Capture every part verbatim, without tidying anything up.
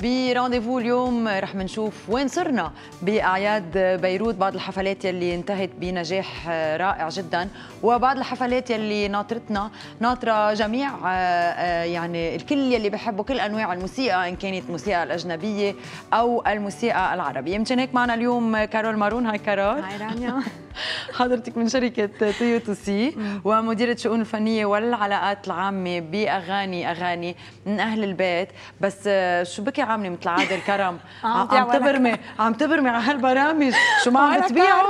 برانديفو اليوم رح منشوف وين صرنا بأعياد بيروت، بعض الحفلات يلي انتهت بنجاح رائع جدا، وبعض الحفلات يلي ناطرتنا ناطرة جميع يعني الكل يلي بيحبوا كل أنواع الموسيقى، إن كانت الموسيقى الأجنبية أو الموسيقى العربية. يمكن هيك معنا اليوم كارول مارون. هاي كارول. هاي رانيا. حضرتك من شركة تيو تو سي ومديرة الشؤون الفنية والعلاقات العامة بأغاني أغاني من أهل البيت. بس شو بكي عاملة مثل عادل كرم عم تبرمي عم تبرمي على هالبرامج، شو ما عم تبيعوا؟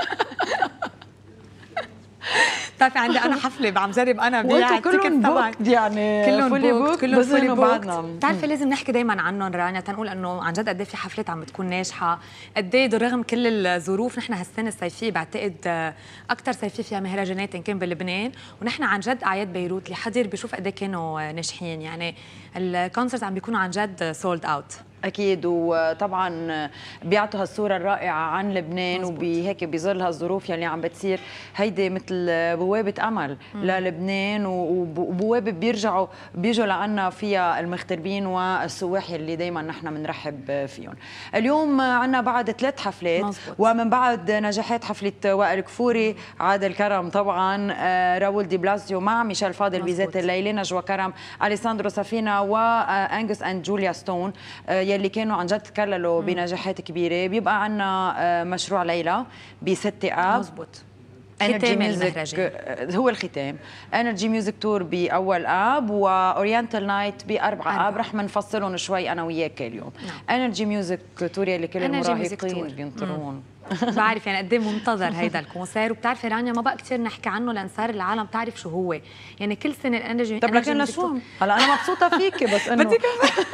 بتعرفي عندي انا حفله عم جرب انا بيع التيكت تبعك يعني كلهم فولي بوك كلهم فولي بوك. بوك. بتعرفي لازم نحكي دائما عنهم رانيا تنقول انه عن جد قد ايه في حفلات عم بتكون ناجحه، قد ايه رغم كل الظروف. نحن هالسنه الصيفيه بعتقد اكثر صيفيه فيها مهرجانات ان كان بلبنان، ونحن عن جد اعياد بيروت اللي حضر بشوف قد ايه كانوا ناجحين، يعني الكونسرت عم بيكونوا عن جد سولد اوت. أكيد، وطبعا بيعطوا هالصورة الرائعة عن لبنان، وبهيك بظل هالظروف يلي عم بتصير هيدي مثل بوابة أمل مم. للبنان، وبوابة بيرجعوا بيجوا لعنا فيها المغتربين والسواح يلي دايما نحن بنرحب فيهم. اليوم عنا بعد ثلاث حفلات مزبوط. ومن بعد نجاحات حفلة وائل كفوري، عادل كرم طبعا، راول دي بلاسيو مع ميشيل فاضل بذات الليلة، نجوى كرم، أليساندرو سافينا، وأنجوس أند جوليا ستون يلي كانوا عن جد تكللوا بنجاحات كبيره. بيبقى عنا مشروع ليلى بستة اب مزبوط، انرجي ميوزك هو الختام، انرجي ميوزك تور باول اب، واورينتال نايت باربعه اب. رح منفصلهم شوي انا وياك اليوم. انرجي ميوزك تور يلي كل المراهقين بينطرون. بعرف يعني قد ايه منتظر هيدا الكونسير، وبتعرفي رانيا ما بقى كثير نحكي عنه لان صار العالم تعرف شو هو، يعني كل سنه الانرجي. طب لكن لشو؟ هلا انا مبسوطه فيكي بس انه بدي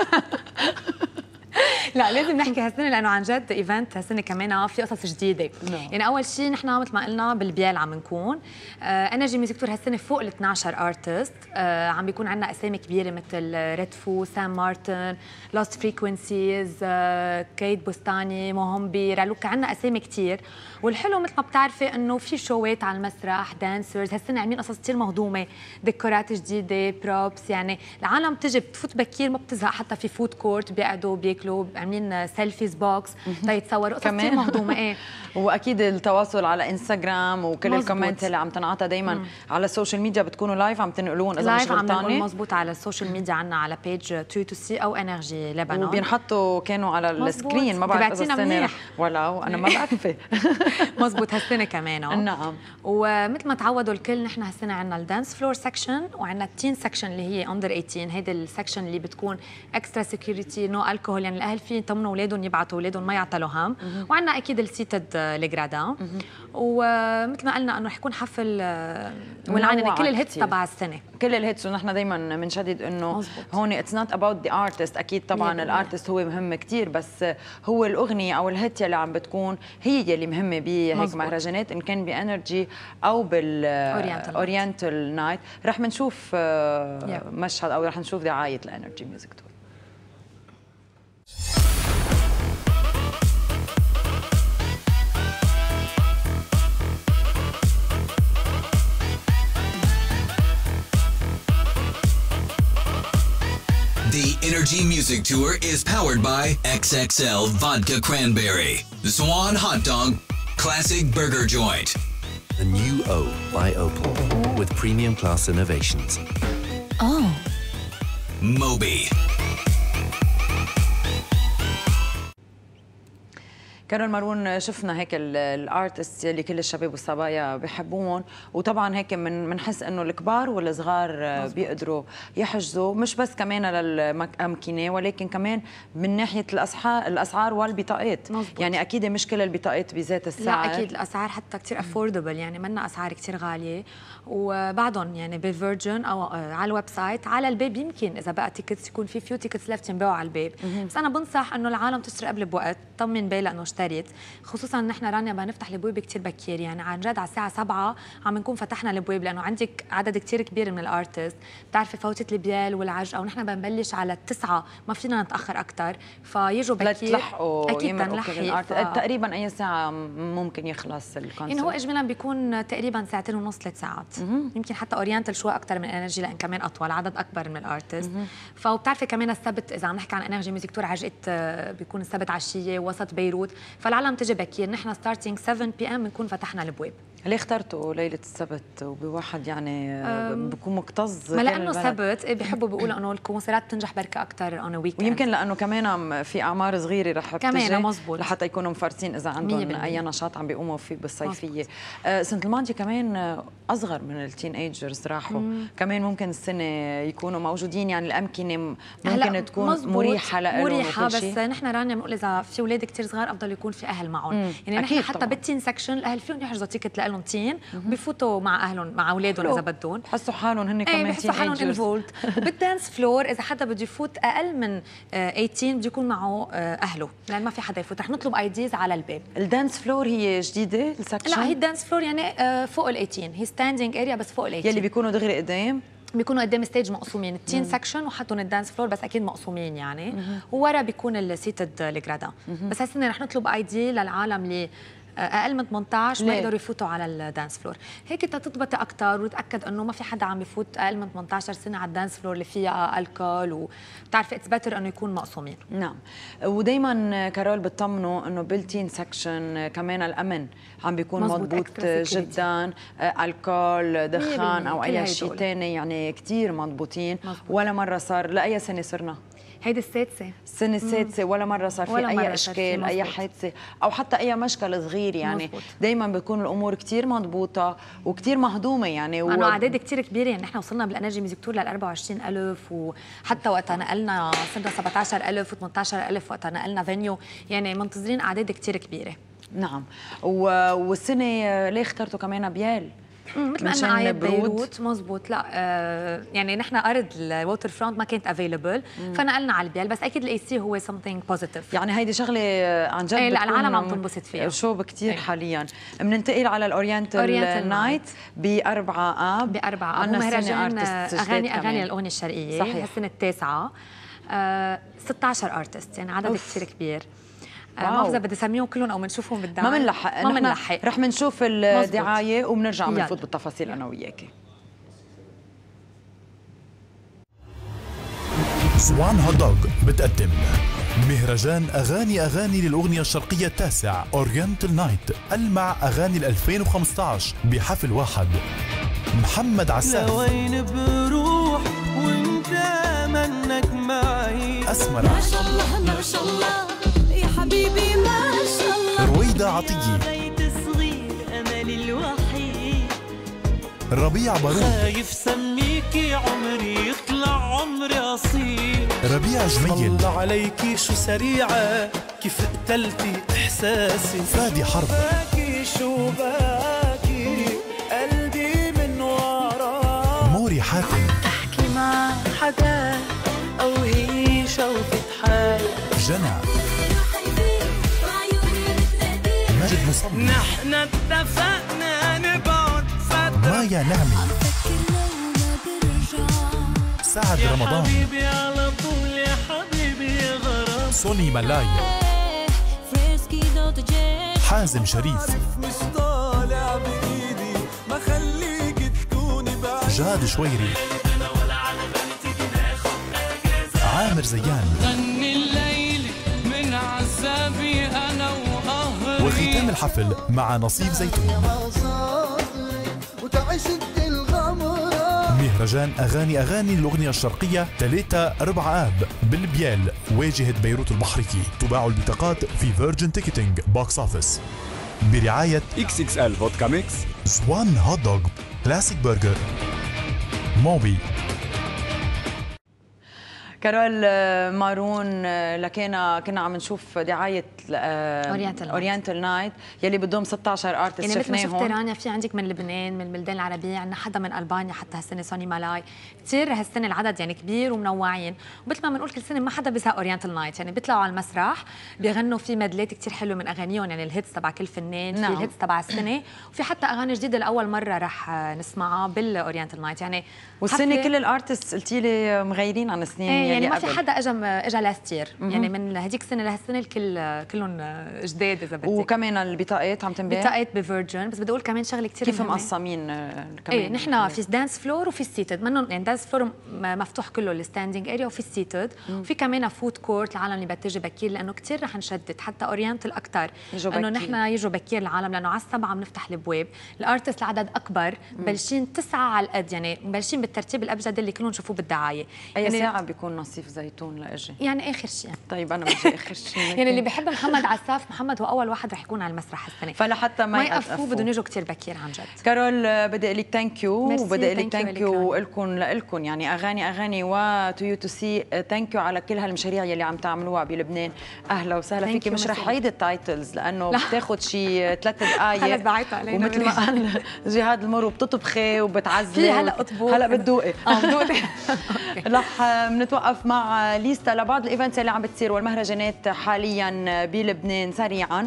لا لازم نحكي هالسنه لانه عن جد ايفنت هالسنه كمان في قصص جديده. no. يعني اول شيء نحن مثل ما قلنا بالبيال عم نكون انرجي ميوزك تور هالسنه فوق ال اثنعش ارتست. آه عم بيكون عندنا اسامي كبيره مثل ريدفو، سام مارتن، لوست فريكونسيز، آه كيد بستاني، موهمبي، رالوكا، عندنا اسامي كثير. والحلو مثل ما بتعرفي انه في شوات على المسرح، دانسرز. هالسنه عاملين قصص كثير مهضومه، ديكورات جديده، بروبس، يعني العالم بتجي بتفوت بكير ما بتزهق، حتى في فود كورت بيقعدوا بياكلوا، عاملين سيلفيز بوكس تيتصوروا، قصص كثير مهضومه. ايه واكيد التواصل على انستغرام وكل الكومنت اللي عم تنعطى دايما مم. على السوشيال ميديا بتكونوا لايف عم تنقلون اذا مش غلطانه. مزبوط، على السوشيال ميديا عنا على بيج تيو تو سي او انرجي لبنان، وبينحطوا كانوا على السكرين. ما بعرف اذا السنه ولا انا ما بعرف. مزبوط هالسنه كمان. نعم. ومثل ما تعودوا الكل نحن هالسنه عندنا الدانس فلور سكشن وعندنا التين سكشن اللي هي اندر ثمانية عشر. هيدي السكشن اللي بتكون اكسترا سكيورتي، نو الكحول، يعني الاهل فيه يطمنوا اولادهم يبعتوا اولادهم ما يعطلوا هم. وعندنا اكيد السيتد لجرادا، ومثل ما قلنا انه رح يكون حفل ولعنا كل الهيتس تبع السنه، كل الهيتس. ونحن دائما بنشدد انه هون اتس نوت اباوت ذا ارتست. اكيد طبعا الارتست هو مهم كثير، بس هو الاغنيه او الهيت اللي عم بتكون هي اللي مهمه بهيك مهرجانات، ان كان بانرجي او بالاورينتال نايت. رح نشوف مشهد او رح نشوف دعايه الانرجي ميوزك تور. The Energy Music Tour is powered by X X L Vodka Cranberry, Swan Hot Dog, Classic Burger Joint. The new O by Opel with premium class innovations. Oh. Moby. كارول مارون، شفنا هيك الارتست اللي كل الشباب والصبايا بيحبوهم، وطبعا هيك من بنحس انه الكبار والصغار بيقدروا يحجزوا، مش بس كمان للامكنه ولكن كمان من ناحيه الاسعار الاسعار والبطاقات. مزبوط. يعني اكيد مش كل البطاقات بذات السعر. لا اكيد الاسعار حتى كثير افوردبل، يعني منا اسعار كثير غاليه. وبعدهم يعني بالفيرجن او على الويب سايت على الباب يمكن اذا بقى تيكتس يكون في فيو تيكتس ليفت ينباعوا على الباب. بس انا بنصح انه العالم تشتري قبل بوقت، طمن بالها انه اشتري اكترت، خصوصا نحن رانيا بنفتح الابواب كثير بكير، يعني عن جد على الساعه سبعة عم نكون فتحنا الابواب، لانه عندك عدد كثير كبير من الارتست، بتعرفي فوتة البيال والعجقه، ونحن بنبلش على التسعة، ما فينا نتاخر اكثر، فيجوا بكير لتلحقوا. اكيد بنلحق. ف... تقريبا اي ساعه ممكن يخلص الكونسرت؟ يعني هو اجمالا بيكون تقريبا ساعتين ونص ثلاث ساعات، يمكن حتى اورينتال شوي اكثر من انرجي لان كمان اطول، عدد اكبر من الارتست. فبتعرفي كمان السبت اذا عم نحكي عن انرجي ميوزك تور عجقه بيكون السبت عشيه وسط بيروت، فالعالم تجي بكير، نحن ستارتينج سبعة بي ام بنكون فتحنا الابواب. ليه اخترتوا ليله السبت وبواحد يعني بكون مكتظ؟ ما لانه سبت بيحبوا بيقولوا انه الكونسرات بتنجح بركه اكثر اون ويك، ويمكن لانه كمان في اعمار صغيره رح تجي كمان مزبوط لحتى يكونوا مفرسين اذا عندهم اي نشاط عم بيقوموا فيه بالصيفيه. آه سنه الماضيه كمان اصغر من التين ايجرز راحوا، مم. كمان ممكن السنه يكونوا موجودين، يعني الامكنه ممكن تكون مزبوط. مريحه لهم مريحه، بس نحن رانيا بنقول اذا في اولاد كثير صغار افضل يكون في اهل معهم، يعني نحن حتى طبعاً. بالتين سكشن الاهل فيهم يحجزوا تيكت لهم تين وبيفوتوا مع اهلهم مع اولادهم اذا بدهم، بحسوا حالهم هن كمان بحسوا حالهم انفولد. وبالدانس فلور اذا حدا بده يفوت اقل من ثمانية عشر بده يكون معه اهله، لان ما في حدا يفوت، رح نطلب ايديز على الباب. الدانس فلور هي جديده السكشن؟ لا هي الدانس فلور يعني فوق ال ثمانية عشر، هي ستاندينج اريا بس فوق ال ثمانية عشر، يلي بيكونوا دغري قدام، بيكونوا قدام ستيج مقسومين، التين سكشن وحطهم الدانس فلور بس اكيد مقسومين يعني، وورا بيكون السيتد الجرادا. بس هالسنه رح نطلب اي دي للعالم اللي اقل من ثمانية عشر ما يقدروا يفوتوا على الدانس فلور، هيك تتضبطي اكثر وتاكد انه ما في حدا عم يفوت اقل من ثمانية عشر سنه على الدانس فلور اللي فيها الكول، وبتعرفي اتس بيتر انه يكون مقسومين. نعم، ودائما كارول بتطمنوا انه بالتين سكشن كمان الامن عم بيكون مضبوط جدا، الكول، دخان او اي شيء ثاني، يعني كثير مضبوطين. ولا مره صار، لاي سنه صرنا؟ هيدي السادسة، السنة السادسة، ولا مرة صار في أي إشكال، أي حادثة أو حتى أي مشكل صغير، يعني دايما بتكون الأمور كتير مضبوطة وكتير مهضومة يعني. و... أنه أعداد كتير كبيرة، يعني نحن وصلنا بالأنرجي ميوزك تور لل أربعة وعشرين ألف، وحتى وقتها نقلنا صرنا سبعة عشر ألف و ثمانية عشر ألف وقتها نقلنا فينيو، يعني منتظرين أعداد كتير كبيرة. نعم، و... والسنة ليه اخترتوا كمان بيال؟ مثل ما قلنا عيد بيروت مزبوط. لا آه يعني نحن ارض الووتر فرونت ما كانت افيلبل، فنقلنا على البيال، بس اكيد الاي سي هو سمثينج بوزيتيف، يعني هيدي شغله عن جد. ايه لا العالم عم تنبسط فيها، شو كثير ايه. حاليا بننتقل على الاورينتال نايت بأربعة آب، بأربعة آب مهرجان اغاني اغاني الاغنيه الشرقيه، صحيح السنه التاسعه، آه ستة عشر ارتست، يعني عدد كثير كبير. ما بعرف اذا بدي اسميهم كلهم او بنشوفهم بالدعايه، ما بنلحق ما بنلحق، رح بنشوف الدعايه وبنرجع بنفوت بالتفاصيل انا وياكي. سوان هوت دوغ بتقدم مهرجان اغاني اغاني للاغنيه الشرقيه التاسع اورينتال نايت، المع اغاني ال ألفين وخمسة عشر بحفل واحد. محمد عساف، لوين بروح وانت منك معي، اسمر، ما شاء الله ما شاء الله يا حبيبي ما شاء الله، رويدة عطية، بيت صغير املي الوحيد، ربيع بارود، خايف سميكي عمري يطلع عمري قصير، ربيع جميل، الله عليكي شو سريعه كيف قتلتي احساسي، فادي حرب، باكي شو باكي قلبي من ورا، موري حاتم، تحكي مع حدا او هي شوفة حال، جنى، ماجد مصمم، نحن اتفقنا نبعد فترة، مايا نعمي، سعد يا رمضان، حبيبي على طول يا حبيبي يا غرام، سوني ملاي، حازم شريف، مش طالع بايدي ما خليك تكوني بعيد، جاد شويري، عامر زيان، غني الليل من عذابي انا وقهري، وختام الحفل مع نصيف زيتون. مهرجان اغاني اغاني الاغنيه الشرقيه ثلاثة أربعة آب بالبيال، واجهه بيروت البحرية. تباع البطاقات في فيرجن تيكتينج بوكس اوفيس برعايه إكس إكس إل فودكا ميكس، سوان هوت دوغ، كلاسيك برجر، موبي. كارول مارون، لكينا كنا عم نشوف دعايه اورينتال اورينتال نايت يلي بدهم ستة عشر ارتست يعني مثل ما شفناهم. شفتي رانيا، في عندك من لبنان، من البلدان العربيه، عندنا حدا من البانيا حتى هالسنه، سوني مالاي. كثير هالسنه العدد يعني كبير ومنوعين، ومثل ما بنقول كل سنه ما حدا بيزهق اورينتال نايت، يعني بيطلعوا على المسرح بيغنوا في مدلات كثير حلوه من اغانيهم، يعني الهيتس تبع كل فنان، نعم. في الهيتس تبع السنه، وفي حتى اغاني جديده لاول مره رح نسمعها بالاورينتال نايت. يعني والسنه كل الارتست قلتي لي مغيرين عن السنين ايه يعني ما في قبل. حدا اجى اجى لاست يير، يعني من هذيك السنه لهالسنه الكل كلهم جداد اذا بدك. وكمان البطاقات عم تنباع؟ بطاقات بفيرجن، بس بدي اقول كمان شغله كثير كيف مهمه. مقسمين كمان؟ ايه نحن في دانس فلور وفي السيتد، منهم يعني دانس فلور مفتوح كله الستاندينج اريا، وفي السيتد وفي كمان فود كورت العالم اللي بتجي بكير، لانه كثير رح نشدد حتى اورينتال اكثر انه نحن يجوا بكير العالم، لانه على السبعه بنفتح الابواب. الارتست العدد اكبر، مبلشين تسعه على القد، يعني مبلشين بالترتيب الابجد اللي كلهم شوفوه بالدعايه. اي يعني ساعه بيكون نصيف زيتون لاجي؟ يعني اخر شيء. طيب انا بدي اخر شيء. يعني اللي بحب محمد عساف، محمد هو اول واحد رح يكون على المسرح السنه، فلحتى ما, ما يقفوا بدهم يجوا كثير بكير عن جد. كارول بدي اقول لك ثانك يو، وبدي اقول لك ثانك يو لكم لكم يعني اغاني اغاني وتو يو تو سي، ثانك يو على كل هالمشاريع يلي عم تعملوها بلبنان. اهلا وسهلا فيكي. مش رح عيد التايتلز لانه بتاخذ شي ثلاث دقائق، ومثل ما قال جهاد المرو بتطبخي وبتعزلي هلا اطبخ هلا بتذوقي. اه بتذوقي. رح بنتوقف مع ليستا لبعض الايفنتس اللي عم بتصير والمهرجانات حاليا بلبنان سريعا.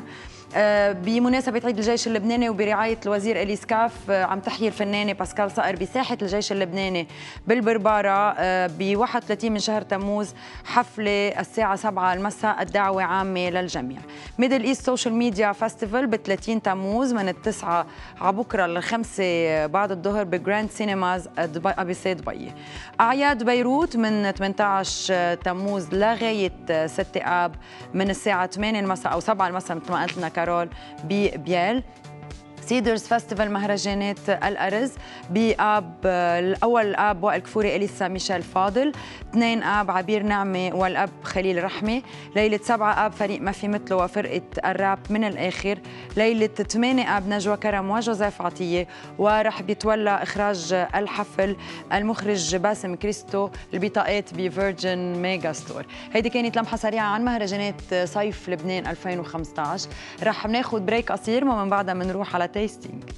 بمناسبة عيد الجيش اللبناني وبرعاية الوزير إليس كاف، عم تحيي الفنانة باسكال صقر بساحة الجيش اللبناني بالبربارة ب واحد وثلاثين من شهر تموز، حفلة الساعة سبعة المساء، الدعوة عامة للجميع. ميدل إيست سوشيال ميديا فيستيفال ب ثلاثين تموز من التسعة على بكرة للخمسة بعد الظهر بجراند سينماز أبي سيد دبي. أعياد بيروت من ثمانية عشر تموز لغاية ستة آب من الساعة ثمانية المساء أو سبعة المساء مثل ما قلت لنا كارول ببيال. سيدرز فيستيفال مهرجانات الأرز بآب الأول آب وائل كفوري إليسا ميشيل فاضل، اثنين آب عبير نعمة والأب خليل رحمة، ليلة سبعة آب فريق ما في مثله وفرقة الراب من الآخر، ليلة ثمانية آب نجوى كرم وجوزيف عطية، ورح بيتولى إخراج الحفل المخرج باسم كريستو، البطاقات بفيرجن ميجا ستور. هيدي كانت لمحة سريعة عن مهرجانات صيف لبنان ألفين وخمسة عشر. رح ناخد بريك قصير ومن بعدها بنروح على تيستينج.